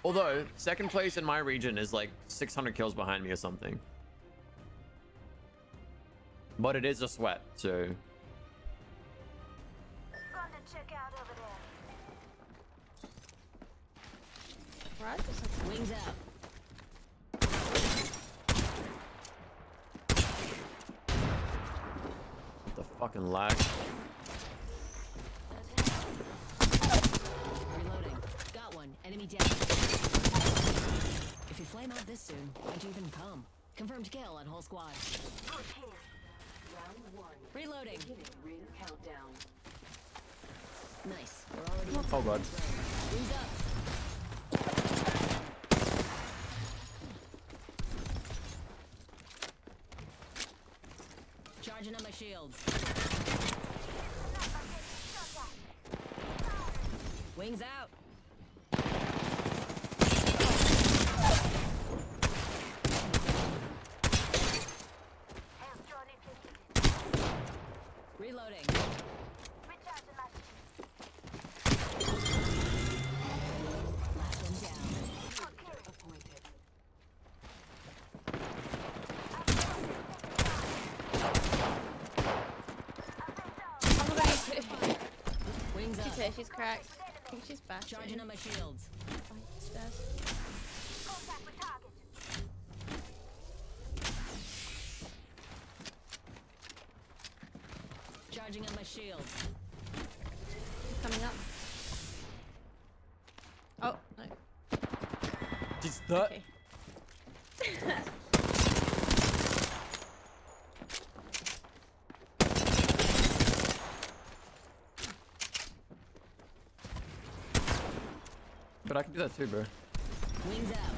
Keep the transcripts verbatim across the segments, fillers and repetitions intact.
Although second place in my region is like six hundred kills behind me or something. But it is a sweat, so. Check out over there. Right, just like Wings out. The fucking lag. Reloading. Got one. Enemy down. If you flame out this soon, why'd you even come? Confirmed kill on whole squad. Good here. Round one. Reloading. Ring countdown. Nice. We're already. Oh god. Wings up. Charging on my shields. Wings out. Reloading. Recharging my Last one down. Appointed. I'm gonna need to. Wings She's up. here, she's cracked. I think she's back. Charging on my shields. Stairs. contact with target. Charging on my shields. Coming up. Oh, no. Just that. Okay. But I can do that too, bro. Wings out.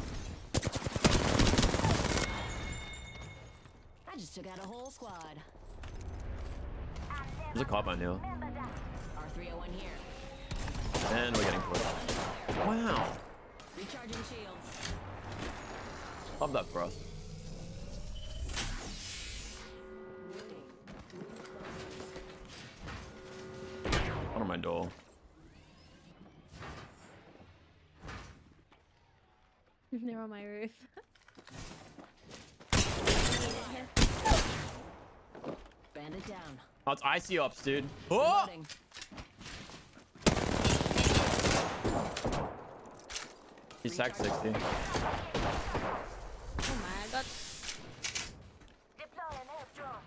I just took out a whole squad. There's a cop on you. R three oh one here. And we're getting close. Wow. Recharging shields. Love that for us. One on my door. They're on my roof. Bandit down. Oh, it's icy ops, dude. Oh! Reloading. He's sacked sixty. Oh my god. Deploying airdrop.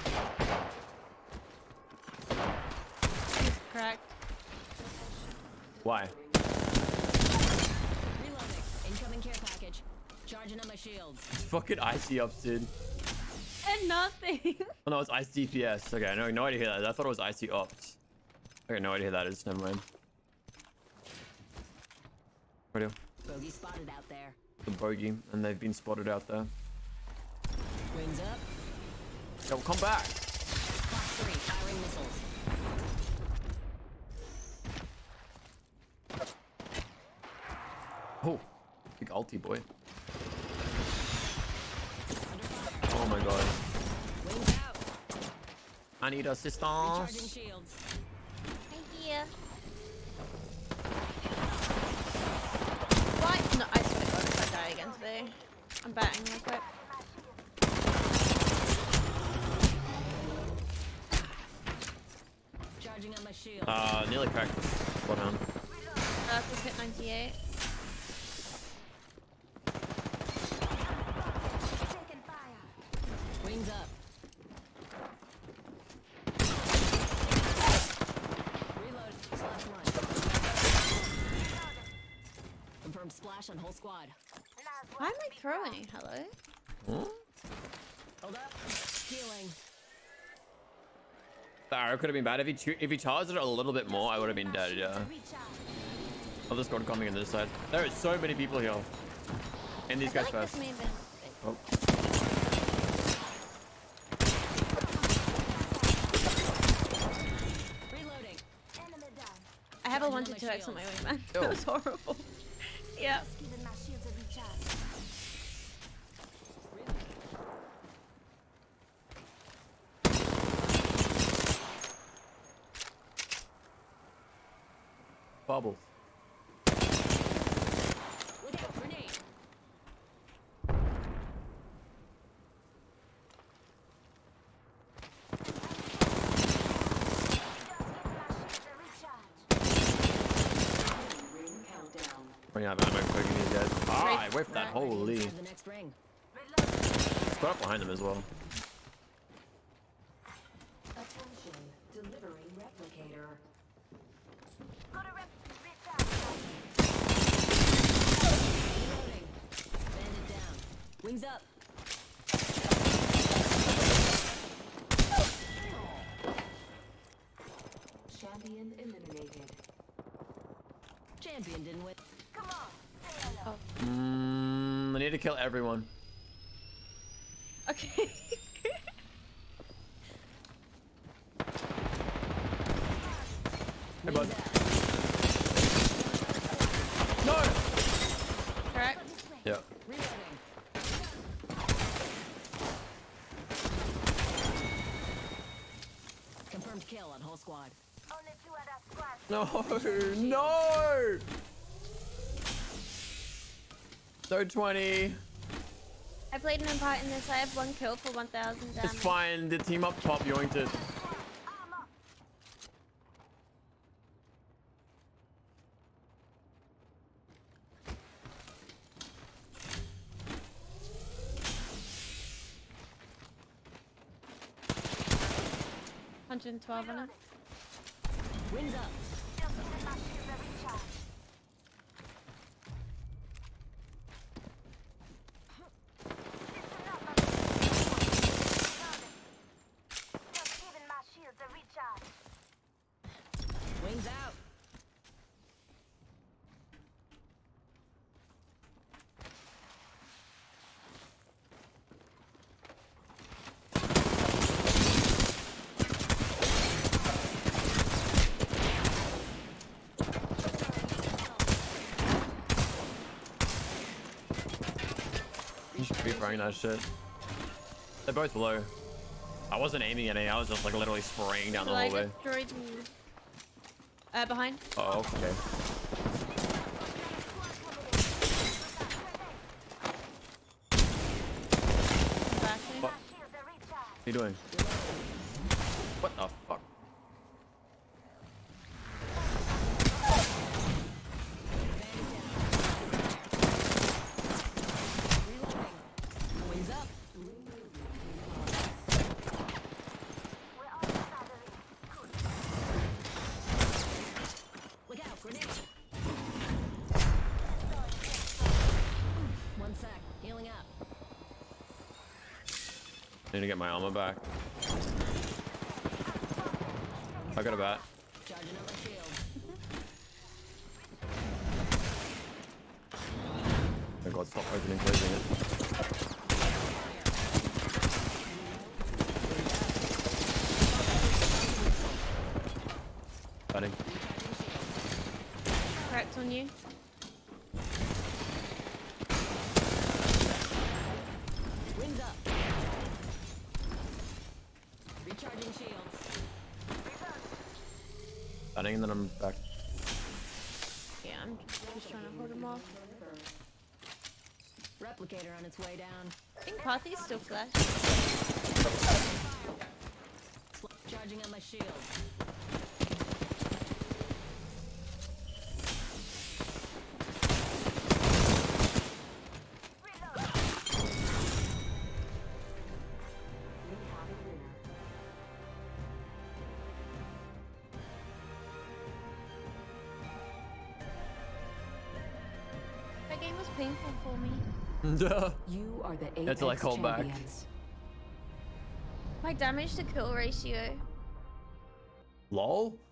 She's cracked. Why? Reloading. Incoming care package. Charging on my shields. It's fucking icy ops, dude. And nothing. Oh no, it's ice D P S. Okay, I know no idea who that is. I thought it was icy ops. Okay, no idea who that is. Never mind. Radio. Bogey spotted out there. The bogey, and they've been spotted out there. Wings up. Yo, come back. Fox three firing missiles. Oh, big ulti boy. Under fire. Oh my god. Wings out. I need Recharging assistance. shields. Thank you. Why? No, I swear to God, if I die again today, I'm batting real quick. Charging on my shield. Uh, nearly cracked. Spot on. Uh, just hit ninety-eight. Taking fire. Wings up. Reload. Slash one. Confirmed splash on whole squad. Nice Why am work. I throwing? Hello? Huh? Hold up. Healing. The arrow could have been bad. If he ch- if he charged it a little bit more, I would have been dead, yeah. Oh, the squad coming in this side. There is so many people here. And these I guys feel like first. this may have been- Oh. Reloading. Enemy down. I have a Charging one on to my two X on my shields. wingman. Ew. That was horrible. Yeah. Giving my shields a recharge. Bubbles. Look Running out of ammo quick these guys. Ah, I wait for that. Holy. Inside the next ring. Got up behind them as well. Attention, delivering replicator. Got a rep. Recharge. Reloading. Bandit down. Wings up. Champion eliminated. Champion didn't win. Come on. Say hello. Mm, I need to kill everyone. Okay. Hey, bud. Wings out. No! Correct. Yeah. Reloading. Confirmed kill on whole squad. Only two other squads. No! No! So twenty. I played an part in this. I have one kill for one thousand damage. It's fine. The team up top yoinked it. Armor. one hundred twelve on it. Wings up. Just giving my shields a recharge. Listen up, my just giving my shields a recharge. Wings out. You should be throwing that shit. They're both low. I wasn't aiming at any. I was just like literally spraying down the Well, I hallway. destroyed you. Uh, behind. Oh, okay. Bashing. What? My shields a recharge. What are you doing? What the fuck? Reloading. Wings up. We're on the side of it. Good. Look out, grenade. One sec. Healing up. I need to get my armor back. I got a bat. Charging up my shield. Oh god, stop opening and closing it. Batting. Correct on you. Wings up. Recharging shields. Batting and then I'm back. Yeah, I'm just trying to hold him off. Replicator on its way down. I think Parthy's still flash. Charging up my shield. We have a winner. That game was painful for me. You are the That's like Apex hold back. champions. My damage to kill ratio. Lol?